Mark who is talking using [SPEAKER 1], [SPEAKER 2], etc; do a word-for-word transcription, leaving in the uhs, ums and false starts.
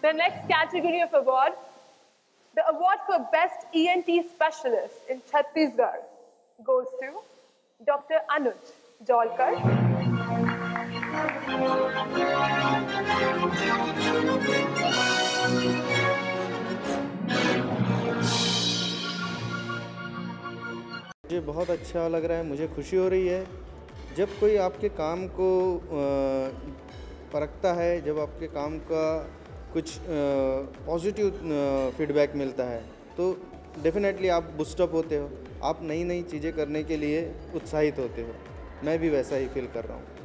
[SPEAKER 1] The next category of award, the award for Best E N T Specialist in Chhattisgarh, goes to Doctor Anuj Jaulkar.
[SPEAKER 2] मुझे बहुत अच्छा लग रहा है, मुझे खुशी हो रही है जब कोई आपके काम को परखता है, जब आपके काम का कुछ पॉजिटिव फीडबैक मिलता है तो डेफिनेटली आप बूस्टअप होते हो, आप नई नई चीज़ें करने के लिए उत्साहित होते हो। मैं भी वैसा ही फील कर रहा हूँ।